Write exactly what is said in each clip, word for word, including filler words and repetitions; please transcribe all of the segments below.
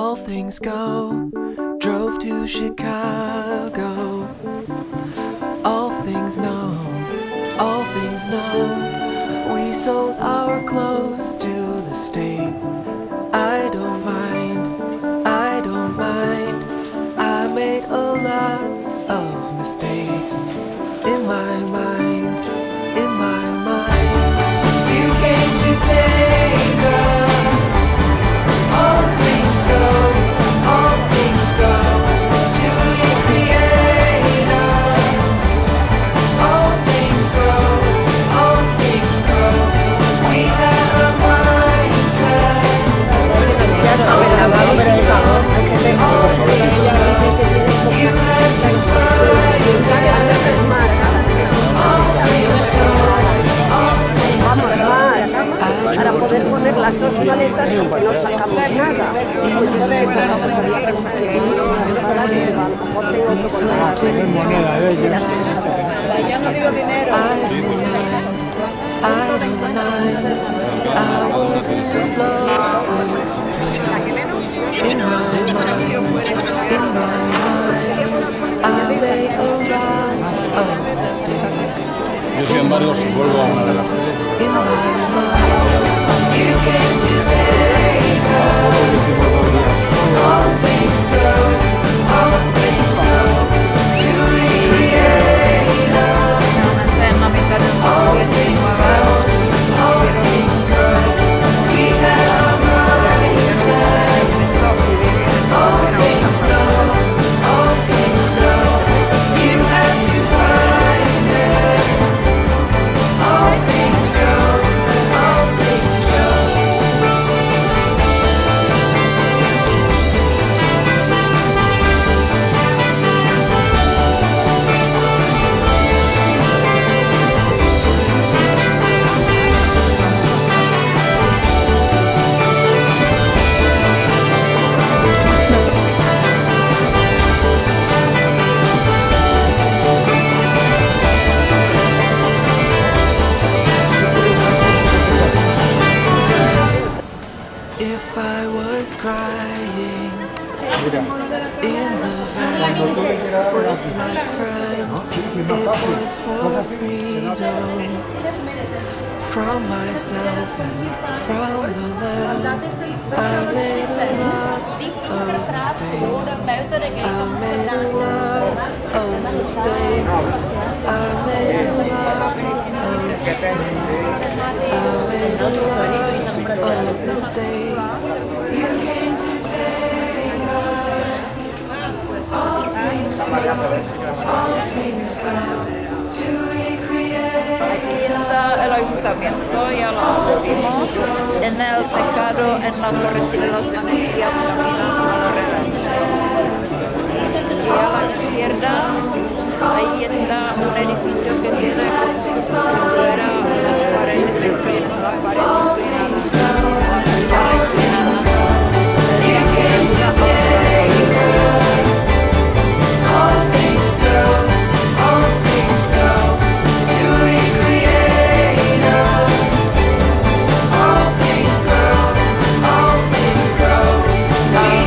all things go. Drove to Chicago. All things know, all things know. We sold our clothes to the state. I don't mind, I don't mind. I made a lot of mistakes in my mind, in my mind. You came to take us. All things go, all things go to recreate us. All things grow, all things grow. We have a mindset. All things go, all things go. You had to find that. All things go, all things go. Para poder poner las dos maletas porque no sacamos nada. Entonces, ya no digo dinero. Yo, sin embargo, si vuelvo a una de las You came to take us. All things go, all things go to recreate us. All things go, all things go. We have a mindset. All things go, all things go. You had to find it. All things go, all things go. If I was crying in the van with my friend, it was for freedom from myself and from the land. I made a lot of mistakes. I made a lot of mistakes. I made a lot of mistakes. I made a lot of mistakes. You came to take us. All things go, all things go to recreate. Aquí está el ayuntamiento, ya lo vimos, en el tejado, en la torre de los policías caminando alrededor. Y a la izquierda, ahí está un edificio que tiene fuera las paredes inclinadas, la pared inclinada. You came to take us. All things go, all things go to recreate us. All things go, all things go. We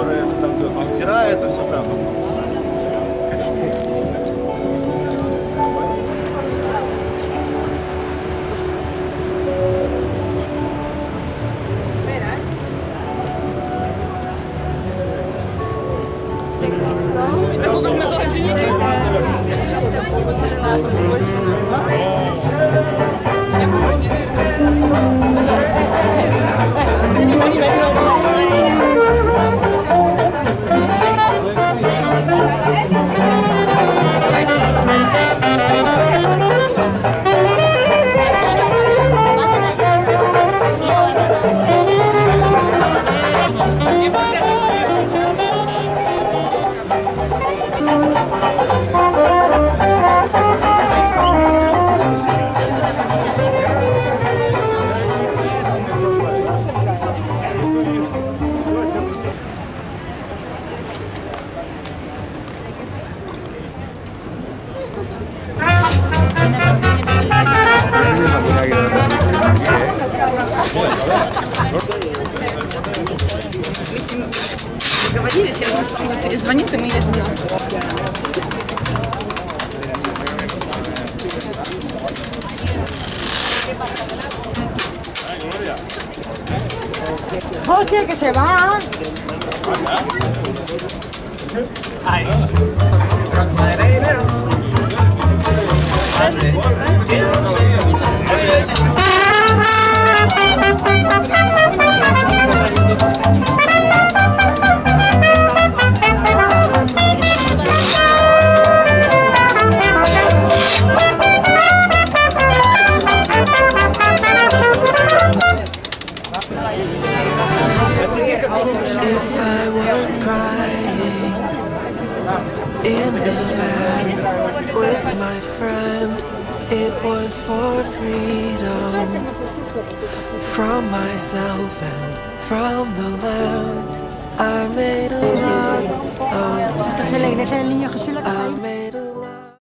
которые там кто-то стирает, это все там. Если договорились, я думаю, что он перезвонит, и мы едем. Hostia, que se va. If I was crying in the van with my friend, it was for freedom from myself and from the land. I made a lot of mistakes. I made